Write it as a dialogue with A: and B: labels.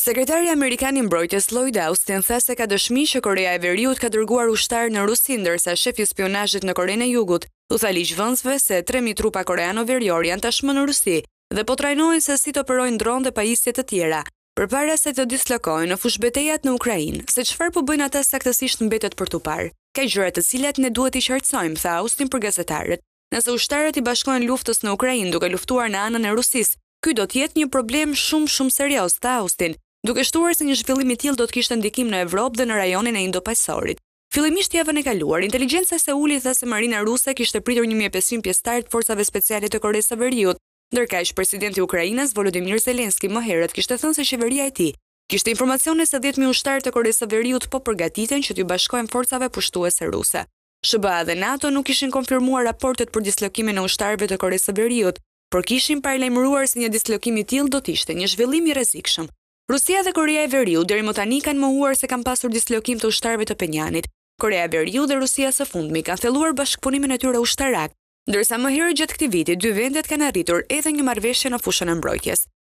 A: Sekretari Amerikan i Mbrojtjes Lloyd Austin tha se ka dëshmi që Korea e Veriut ka dërguar ushtar në Rusi, ndërsa shefi i spionazhit në Korenë e Jugut u tha ligjvënësve se 3000 trupa koreano-verior janë tashmë në Rusi dhe po trajnohen se si të operojnë dronë dhe pajisje të tjera, përpara se të dislokohen në fushbetejat në Ukrainë. Se çfarë po bëjnë ata saktësisht mbetet për tu parë. Ka gjëra të cilat ne duhet i qartësojmë, tha Austin për gazetarët. Nëse ushtarët i bashkohen luftës në Ukrainë duke luftuar në anën e Rusisë, ky do të jetë një problem shumë serioz, tha Austin, duke shtuar se një zhvillim i tillë do të kishte ndikim në Evropë dhe në rajonin e Indo-Paqësorit. Fillimisht javën e kaluar, inteligjenca e Seulit tha se marina ruse kishte pritur 1500 pjesëtar të forcave speciale të Koresë së Veriut, ndërkaq presidenti i Ukrainës Volodymyr Zelensky më herët kishte thënë se qeveria e tij kishte informacione se 10.000 ushtarë të Koresë së Veriut po përgatiten që t'ju bashkohen forcave pushtuese ruse. SBA dhe NATO nuk kishin konfirmuar raportet për dislokimin e ushtarëve të Koresë së Veriut, por kishin paralajmëruar se një dislokim i tillë do të ishte një zhvillim i rrezikshëm. Rusia dhe Korea e Veriut deri më tani kanë mohuar se kanë pasur dislokim të ushtarëve të Penjanit. Korea e Veriut dhe Rusia së fundmi kanë thelluar bashkëpunimin e tyre ushtarak, ndërsa më herët gjatë këtij viti dy vendet kanë arritur edhe një marrëveshje në fushën e mbrojtjes.